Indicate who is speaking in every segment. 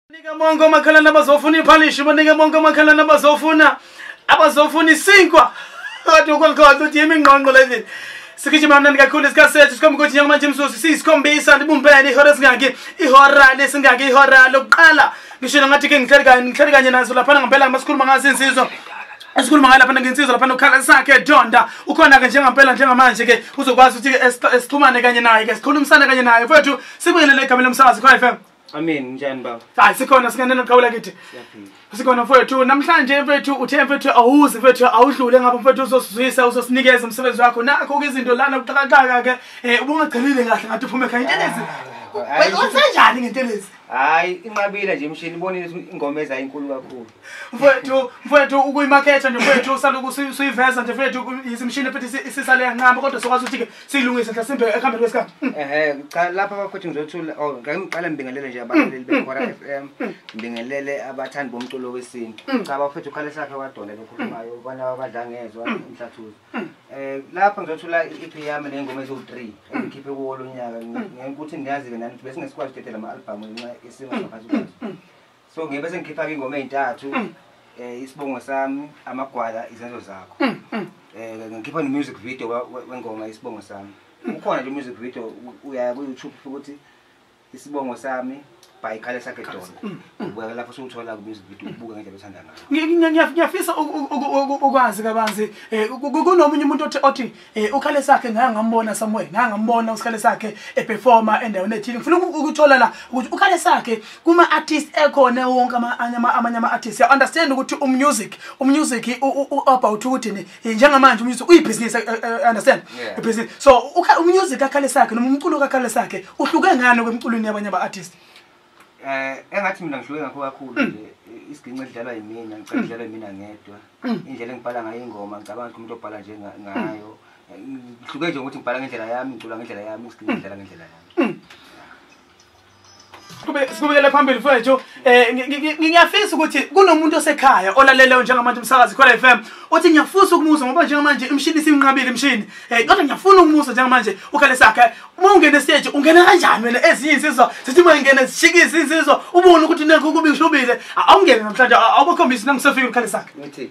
Speaker 1: Nika mongo makhalana bazofuna iphalishi banika mongo makhalana abazofuna isinkwa kade ukwankatho uthi imingqonqo lezi sikijima mnandi kakhulu sikasethu sikhomba ukuthi njengamanje imsusi siyisikhombisa ndibumbene ihora singaki ihora lesingaki ihora lokuqala ngisho ngathi ke ngihleli kanye nazo lapha ngempela masikhuluma ngazo insizwa esikhuluma ngala lapha ngensizwa lapha nokhala sakhe Donda ukhona ke njengempela njengamanje ke uzokwazi ukuthi esixhumane kanye naye ke sikhulumisane kanye naye mfowethu sibuyele egameni lomsakazi khona FM.
Speaker 2: Amen njani baba?
Speaker 1: Hayi sikhona singanena qhawula kithi. Sikhona mfowethu namhlanje mfowethu uthe mfowethu awuzi mfowethu awudlule ngapha mfowethu uzosizwisa uzosinikeza umsebenzi wakho nakho izinto lana kuqhaqaqa ke ubungagcinile kahle ngathi uphume ekhaya intelezi. Wenzenjani ngentelezi?
Speaker 2: Hayi inqabile nje imshini ibonile ingoma eza inkulu kakhulu.
Speaker 1: Mfowethu ukuyimarketa nje mfowethu usaloku suyiveza nje mfowethu izimshini futhi isisale yanqamba kodwa sokwazi ukuthi ke silungise mhlasimbe ekhambeni kwesikhathi.
Speaker 2: Cha lapha bafowethu ngizothula ngiqala ngibingelele nje abalaleli bekhora FM ngibingelele abathandi bomculo wesintu. Cha bafowethu khale sakhe waDonda lokhulumayo bana abadlangezwa umhlathuzo. Lapha ngizothula iEP yami nengoma ezo3 engikhiphe kuwo lo nyaka ngikuthi ngiyazi ke nani bese ngesikwazi ukuthethe ama album ngenxa isimo ngaphansi kwazo. So ngibe sengikhipha ingoma ezintathu isibongo sami amagwala izenzo zakho. Ngikhipha ne music video wengoma isibongo sami. Ukhona nje music video uya ku YouTube futhi isibongo sami by khale sakhe Donda. Ubuka lapho usuthola ku music video ubuka ngendlela othanda ngayo.
Speaker 1: Ngiyafisa ukwazi kabanzi kunomunye umuntu othi ukhale sakhe ngangambona somewhere ngangambona usikhale sakhe eperformer endaweni ethile ngifuna ukuthola la ukuthi ukhale sakhe kuma artist ekhona wonke amanye ama artists ya understand ukuthi umusic about ukuthi njengamanje umusic uyibusiness understand business so umusic akhale sakhe noma umculo kakhale sakhe uhluke ngani kwemculweni yabanye aba artists.
Speaker 2: Engathi mina ngihluke ngakho kakhulu nje isiginqe edlalwa yimina ngicela idlalwa yimina ngedwa indlela engibhala ngayo ingoma ngicabanga ukuthi umuntu obhala nje ngayo ngihluke nje ukuthi ngibhala ngendlela yami ngicula ngendlela yami isiginqe edlala ngendlela yami.
Speaker 1: Sikubekele phambili mfowethu ngiyafisa ukuthi kunomuntu osekhaya olaleleyo njengamanje umsakazi khona FM uthi ngiyafisa ukumuza ngoba njengamanje imshini simnqabile imshini kodwa ngiyafuna ukumuza njengamanje ukhale sakhe uma ungena stage ungena kanjani wena ezinye insizwa sithi uma ingena sishikisa insizwa ubone ukuthi nekho kubishubile awungene namhlanje awubakhombisi nangisefika ukhale sakhe
Speaker 2: ngithi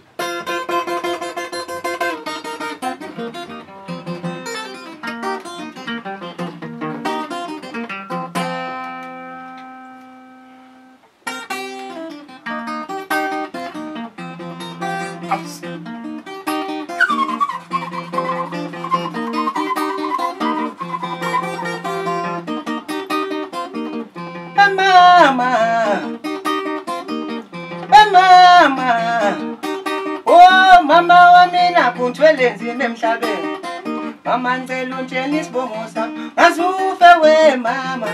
Speaker 2: Mama wamina kunthwele nzima emhlabeni mama ngicela untshela isibongo sami azufe we mama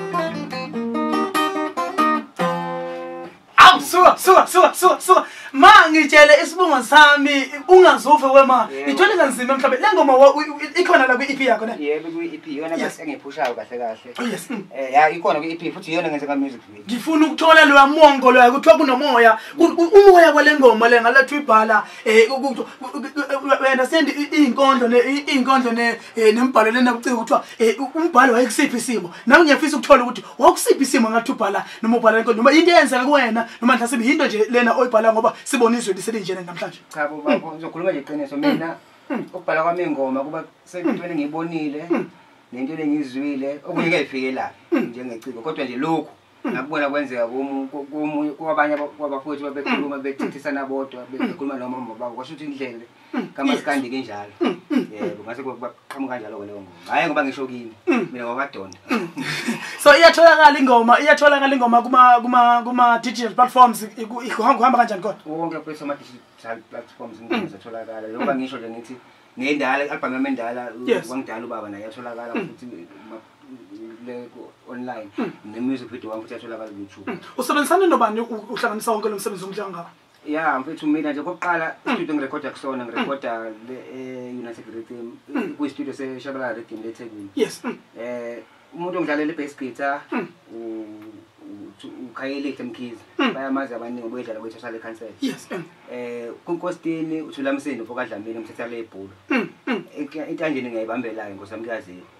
Speaker 1: Suka ngitshele isibongo sami ungazuve wema ithole kanzima emhlabeni lengoma ikhona la ku-EP yakho ne
Speaker 2: yebo ku-EP yona bese engiphushayo kahle
Speaker 1: yes
Speaker 2: ya ikhona ku-EP futhi yona ngenza ka music video
Speaker 1: ngifuna ukuthola lo mongo lo kuthiwa kunomoya umoya kwalengoma le ngalathi uyibhala understand inkondlo nembhalo lena kucika kuthiwa umbhalo wayekusiphi isimo nami ngiyafisa ukuthola ukuthi wakusiphi isimo ngathi ubhala noma ubhala inkondlo noma into eyenzeka kuwena noma mhlawumbe into nje lena oyibhala ngoba sibona izwe liselinjene namhlanje.
Speaker 2: Cha baba ngizokhuluma nje iqiniso mina ukubhala kwami ingoma kuba sekutweni ngiyibonile nento lengizwile okunye kuyifikela njengeciko kodwa nje lokho ngakubona kwenzeka kwabanye kwabafowethu babekhuluma bethithisana bodwa bekhuluma noma babo kwasho ukuthi indlela kamasikandi kenjalo yebo ngase kubaqhamuka kanjalo leyo ngoma hayi ngoba ngisho kimi mina ngokaDonda.
Speaker 1: So iyatholakala ingoma kuma digital platforms ihamba kanjani kodwa
Speaker 2: wonke kwethu ama digital platforms ngizotholakala ngoba ngisho nje ngithi ngendala album yami endala wangidala ubaba naye yatholakala futhi le online ne music video wami futhi yatholakala ku YouTube.
Speaker 1: Usebenzisana nobani uhlanganisa wonke lo msebenzi omhlanga?
Speaker 2: Yeah mfethu mina nje kokuqala istudio ngirecorda kusona ngirecorda le United Rhythm ku studio se Shabalala Rhythm eThekwini.
Speaker 1: Yes.
Speaker 2: Umuntu ongidlalela ibass guitar ukhayelile Mkhize bayamazi abaningi boyedlala kwethu sale cancel.
Speaker 1: Yes.
Speaker 2: Kunkostini uthula Msindo fokadlamini umthetha lebhola. Intanjeni ngiyayibambelayo ngosami kuyaziyo.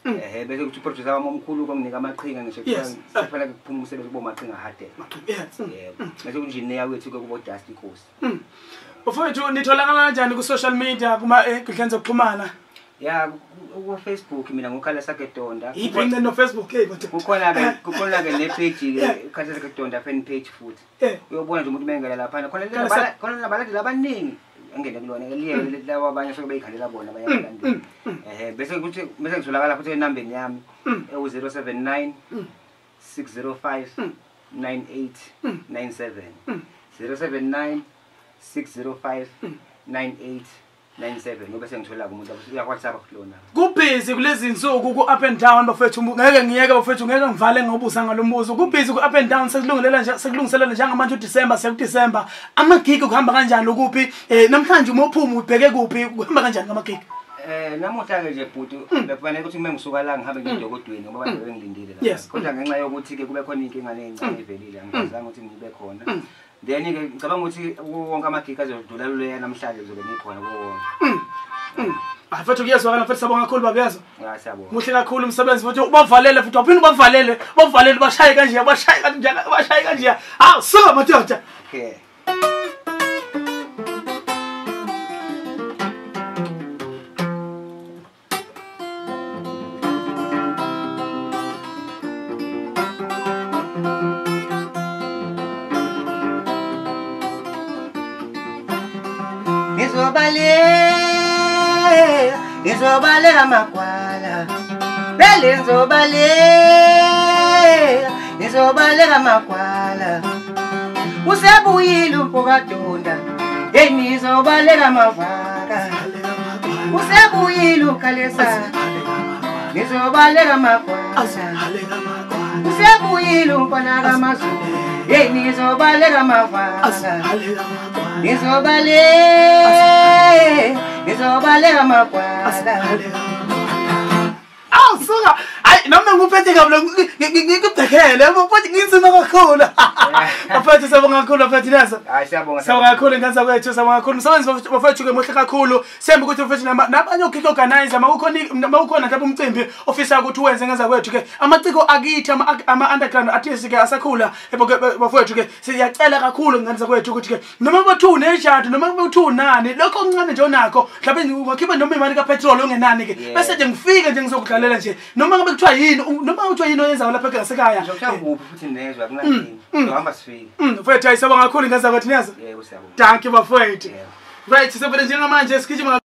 Speaker 2: bese kuthi producer wami omkhulu konginika amaqhinga ngisho kufanele kuphuma umsebenzi bomaqhinga hade bese kunjinea wethu kubo Dusty Nkosi.
Speaker 1: Bafowethu nitholakala kanjani ku social media kuma enkundleni zokuxhumana?
Speaker 2: Ya ku Facebook mina ngokhala sakhe Donda.
Speaker 1: Ibhinqe no Facebook
Speaker 2: kukhona ke le page ke ukhala sakhe Donda fan page futhi. Uyobona nje umuntu mengela lapha khona labalandeli abaningi angene kulona liye lawa abanye soke bayikhalela bona bayalandela. Bese kuthi bese ngitholakala futhi enambeni yami e079 605 9897 079 605 9897 ngoba sengithola umuntu uya WhatsApp kulona.
Speaker 1: Kubhizi kulezi insuku ku up and down bafethu ngeke ngiyeke bafethu ngeke ngivale ngobuza ngalombuzo. Kubhizi ku up and down sekulungiselela njengamanje uDecember sekuDecember. Amagig kuhamba kanjani lokuphi? Namhlanje uma uphuma ubheke kuphi kuhamba kanjani ngamagig?
Speaker 2: Namuhla ke nje bhuti bekufanele ukuthi ngisuka la ngihambe ngidokodweni ngoba abantu bengilindile la. Kodwa ngenxa yokuthi ke kube khona inkinga nencane evelile angizange ukuthi ngibe khona. Then ke ngicabanga ukuthi wonke amagig azodlula lule namhlanje kuzobe ngikhona kuwonke.
Speaker 1: Afethu kuyezwakala futhi sabonga kakhulu babeyazo.
Speaker 2: Siyabonga.
Speaker 1: Muhle kakhulu umsebenzi futhi ubavalele futhi waphinde ubavalele bashaye kanje. So madoda.
Speaker 2: Okay. Nizobaleka makwala Bele nizobaleka makwala Usebuyile umpoka Donda nizobaleka mavaka Usebuyile ukhalesa nizobaleka makwala Usebuyile umfana kaMazulu nizobaleka mavaka nizobaleka makwala.
Speaker 1: Suka ay noma nguphethe kabla ngikubhekele futhi ngizima kakhulu. Bafethu sabonga kakhulu bafethu nasa.
Speaker 2: Hayi siyabonga.
Speaker 1: Sabonga kakhulu ngenza kwethu sabonga kakhulu. Umsebenzi bafethu ke muhle kakhulu. Sembe ukuthi bafethu nabanye ukhiqo organizer mawukhona mhlawumbe umcimbi ofisa ukuthi uwenze ngenza kwethu ke amaciko akithi ama underground artists ke asakhula bafethu ke siyacela kakhulu ngenza kwethu ukuthi ke noma bathu nejadu noma bathu nani lokho okuncane nje onakho mhlawumbe ngokhipa noma imali ka petrol ongenani ke bese nje ngifike nje ngizokudlalela nje noma ngabe kuthiwa yini noma kuthiwa yini oyenza lapha ekhaya
Speaker 2: ngizokuphi futhi nezwe akunandini ngihamba sifike
Speaker 1: mfethu ayisabonga kakhulu ngenza kwethu neza
Speaker 2: yebo siyabonga
Speaker 1: thank you bafethu right sisebenzele njengamanje sikijima